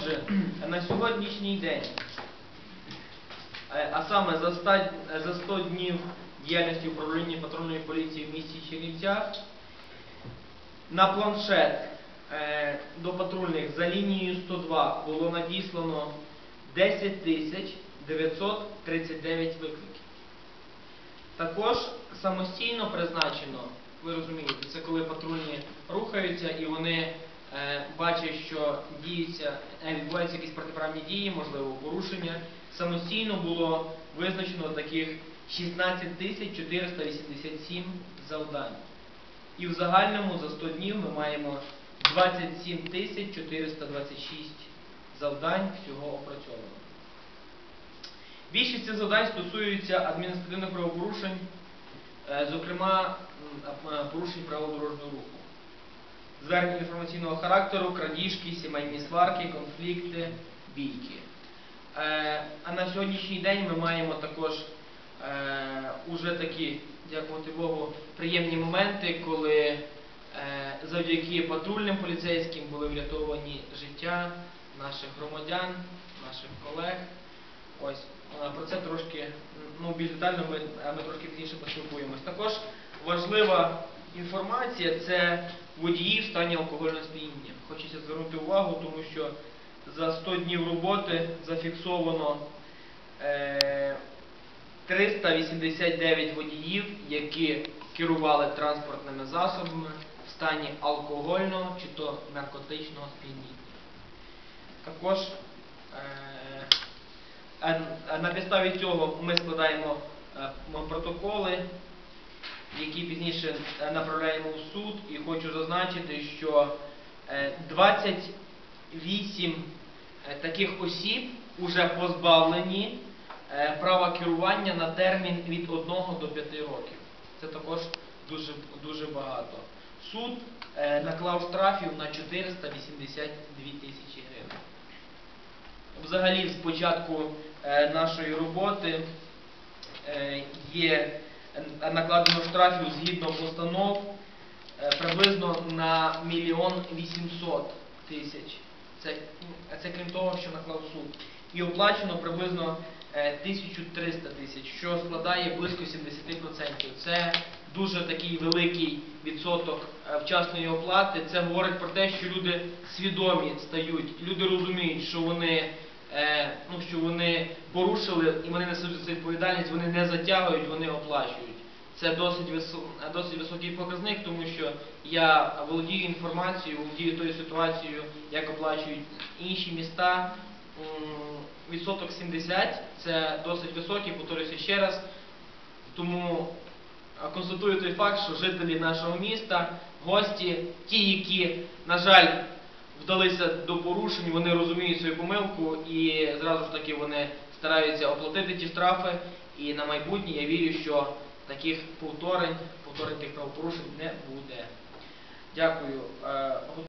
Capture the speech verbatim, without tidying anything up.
Отже, на сьогоднішній день, а саме за сто днів діяльності управління патрульної поліції в місті Чернівцях, на планшет до патрульних за лінією сто два було надіслано десять тисяч дев'ятсот тридцять дев'ять викликів. Також самостійно призначено, ви розумієте, це коли патрульні рухаються і вони е, бачать, що діються, відбуваються якісь протиправні дії, можливо, порушення. Самостійно було визначено таких шістнадцять тисяч чотириста вісімдесят сім завдань. І в загальному за сто днів ми маємо двадцять сім тисяч чотириста двадцять шість завдань всього опрацьовано. Більшість цих завдань стосуються адміністративних правопорушень, зокрема порушень правил дорожнього руху, звернень інформаційного характеру, крадіжки, сімейні сварки, конфлікти, бійки. А на сьогоднішній день ми маємо також уже такі, дякувати Богу, приємні моменти, коли завдяки патрульним поліцейським були врятовані життя наших громадян, наших колег. Ось, про це трошки, ну, більш детально ми, ми трошки пізніше поспілкуємось. Також важлива інформація – це водії в стані алкогольного сп'яніння. Хочеться звернути увагу, тому що за сто днів роботи зафіксовано е, триста вісімдесят дев'ять водіїв, які керували транспортними засобами в стані алкогольного чи то наркотичного сп'яніння. Також е, на підставі цього ми складаємо протоколи, які пізніше направляємо в суд. І хочу зазначити, що двадцять вісім таких осіб вже позбавлені права керування на термін від одного до п'яти років. Це також дуже, дуже багато. Суд наклав штрафів на чотириста вісімдесят дві тисячі гривень. Взагалі, з початку нашої роботи є накладено штрафів згідно постанов приблизно на мільйон вісімсот тисяч. Це, це крім того, що наклав суд. І оплачено приблизно тисячу триста тисяч, що складає близько сімдесят відсотків. Це дуже такий великий відсоток вчасної оплати. Це говорить про те, що люди свідомі стають, люди розуміють, що вони, ну, що вони порушили і вони несуть за це відповідальність, вони не затягують, вони оплачують. Це досить, висок, досить високий показник, тому що я володію інформацією, володію тою ситуацією, як оплачують інші міста. Відсоток сімдесят – це досить високий, повторюся ще раз. Тому констатую той факт, що жителі нашого міста, гості, ті, які, на жаль, вдалися до порушень, вони розуміють свою помилку і зразу ж таки вони стараються оплатити ті штрафи. І на майбутнє я вірю, що таких повторень, повторень тих правопорушень не буде. Дякую.